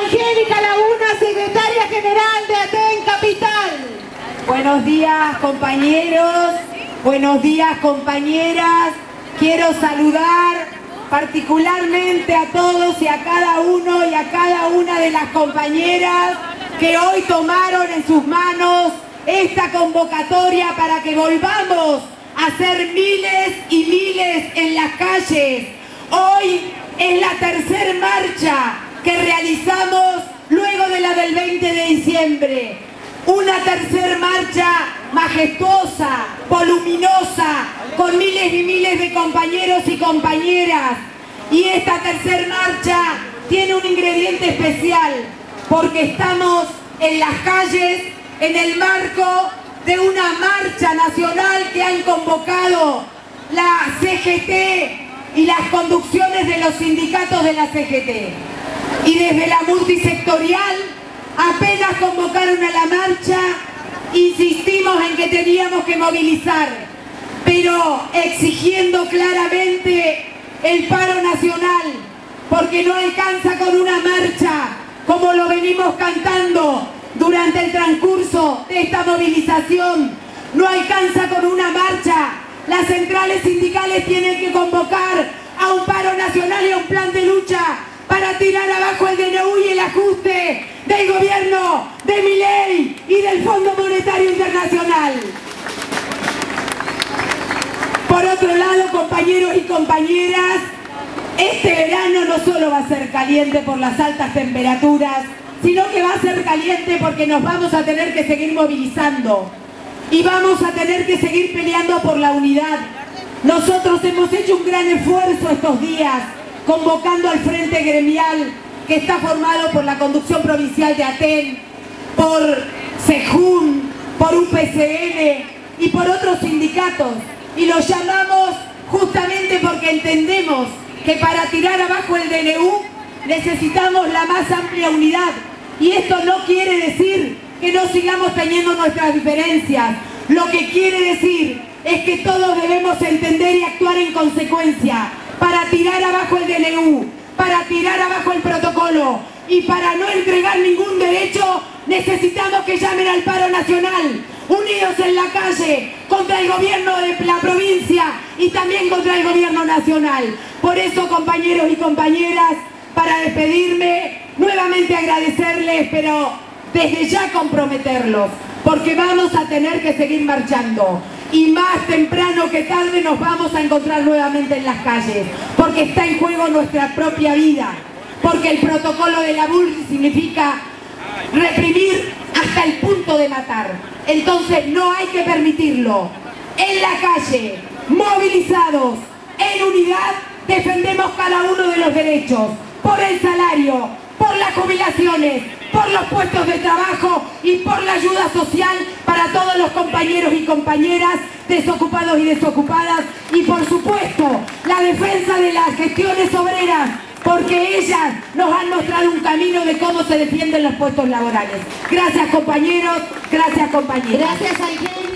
Angélica Laguna, secretaria general de ATEN Capital. Buenos días, compañeros. Buenos días, compañeras. Quiero saludar particularmente a todos y a cada uno y a cada una de las compañeras que hoy tomaron en sus manos esta convocatoria para que volvamos a ser miles y miles en las calles. Hoy es la tercera marcha que realizamos luego de la del 20 de diciembre. Una tercera marcha majestuosa, voluminosa, con miles y miles de compañeros y compañeras. Y esta tercera marcha tiene un ingrediente especial, porque estamos en las calles en el marco de una marcha nacional que han convocado la CGT y las conducciones de los sindicatos de la CGT. Y desde la multisectorial, apenas convocaron a la marcha, insistimos en que teníamos que movilizar, pero exigiendo claramente el paro nacional, porque no alcanza con una marcha, como lo venimos cantando durante el transcurso de esta movilización. No alcanza con una marcha. Las centrales sindicales tienen que convocar a un paro nacional y a un plan de lucha para tirar abajo el DNU y el ajuste del gobierno de Milei y del Fondo Monetario Internacional. Por otro lado, compañeros y compañeras, este verano no solo va a ser caliente por las altas temperaturas, sino que va a ser caliente porque nos vamos a tener que seguir movilizando y vamos a tener que seguir peleando por la unidad. Nosotros hemos hecho un gran esfuerzo estos días, convocando al Frente Gremial, que está formado por la conducción provincial de ATEN, por CEJUM, por UPCN y por otros sindicatos. Y los llamamos justamente porque entendemos que para tirar abajo el DNU necesitamos la más amplia unidad. Y esto no quiere decir que no sigamos teniendo nuestras diferencias. Lo que quiere decir es que todos debemos entender y actuar en consecuencia para tirar abajo el DNU, para tirar abajo el protocolo y para no entregar ningún derecho. Necesitamos que llamen al paro nacional, unidos en la calle, contra el gobierno de la provincia y también contra el gobierno nacional. Por eso, compañeros y compañeras, para despedirme, nuevamente agradecerles, pero desde ya comprometerlos, porque vamos a tener que seguir marchando. Y más temprano que tarde nos vamos a encontrar nuevamente en las calles, porque está en juego nuestra propia vida, porque el protocolo de la BULL significa reprimir hasta el punto de matar. Entonces no hay que permitirlo. En la calle, movilizados, en unidad, defendemos cada uno de los derechos, por el salario, por las jubilaciones, por los puestos de trabajo y por la ayuda social para todos los compañeros y compañeras desocupados y desocupadas, y por supuesto la defensa de las gestiones obreras, porque ellas nos han mostrado un camino de cómo se defienden los puestos laborales. Gracias, compañeros, gracias, compañeras. Gracias, Angélica.